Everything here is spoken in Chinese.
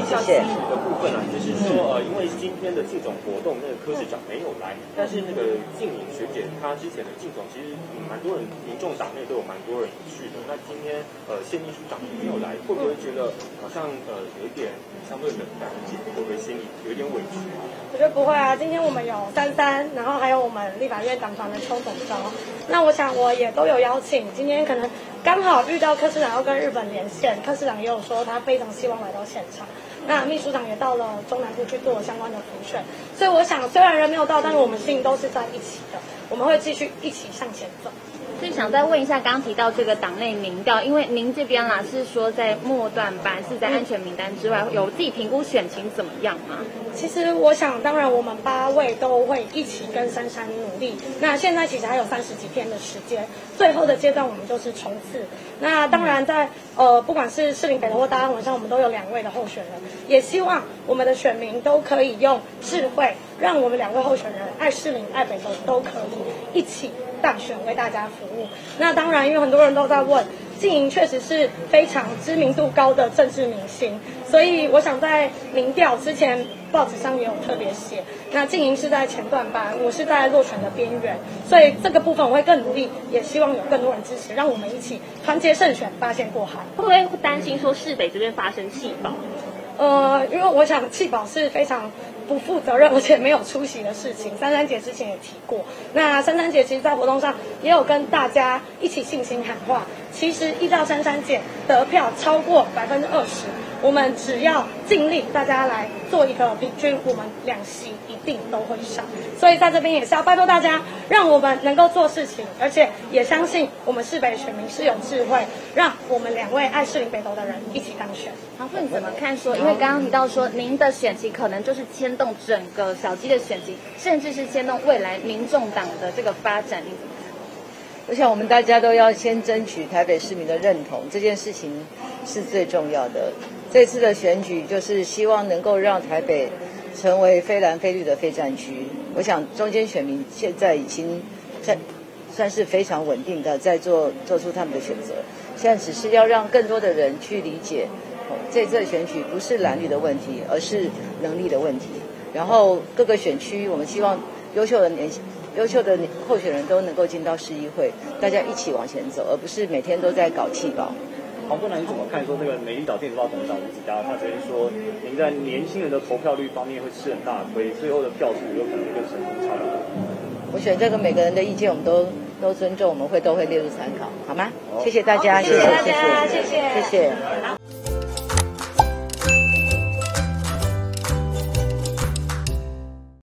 谢谢。的部分啊，就是说因为今天的竞总活动，那个柯市长没有来，但是那个静颖学姐她之前的竞总，其实蛮多人，民众党内都有蛮多人去的。那今天谢秘书长也没有来，会不会觉得好像有一点相对冷淡，会不会心里有一点委屈？ 我觉得不会啊，今天我们有33，然后还有我们立法院党团的邱总召，那我想我也都有邀请。今天可能刚好遇到柯市长要跟日本连线，柯市长也有说他非常希望来到现场。那秘书长也到了中南部去做相关的辅选，所以我想虽然人没有到，但是我们心都是在一起的，我们会继续一起向前走。 所以想再问一下，刚刚提到这个党内民调，因为您这边啦是说在末段班是在安全名单之外，有自己评估选情怎么样吗？ 其实我想，当然我们8位都会一起跟珊珊努力。那现在其实还有30几天的时间，最后的阶段我们就是冲刺。那当然在不管是士林北投或大安文山，我们都有2位的候选人，也希望我们的选民都可以用智慧，让我们2位候选人爱士林、爱北投都可以一起当选，为大家服务。那当然，因为很多人都在问，静莹确实是非常知名度高的政治明星，所以我想在民调之前，报纸上也有特别写。那静莹是在前段班，我是在落选的边缘，所以这个部分我会更努力，也希望有更多人支持，让我们一起团结胜选，八线过海。 会不会担心说市北这边发生弃保？ 因为我想弃保是非常不负责任而且没有出息的事情。珊珊姐之前也提过，那珊珊姐其实在活动上也有跟大家一起信心喊话。其实依照珊珊姐得票超过20%，我们只要尽力，大家来做一个平均，我们2席一定都会上。所以在这边也是要拜托大家，让我们能够做事情，而且也相信我们市北选民是有智慧，让我们2位爱士林北投的人一起当选。 好，那你怎么看说？因为刚刚提到说，您的选情可能就是牵动整个小鸡的选情，甚至是牵动未来民众党的这个发展，你怎么看？ 我想我们大家都要先争取台北市民的认同，这件事情是最重要的。这次的选举就是希望能够让台北成为非蓝非绿的非战区。我想中间选民现在已经算是非常稳定的在做出他们的选择，现在只是要让更多的人去理解，这次的选举不是蓝绿的问题，而是能力的问题。然后各个选区，我们希望优秀的候选人都能够进到市议会，大家一起往前走，而不是每天都在搞弃保。 黄国南，你怎么看说这个美丽岛电子报董事长吴子嘉，他昨天说您在年轻人的投票率方面会吃很大的亏，最后的票数有可能跟陈忠差不多。 我选这个每个人的意见我们都尊重，我们都会列入参考，好吗？谢谢大家，谢谢。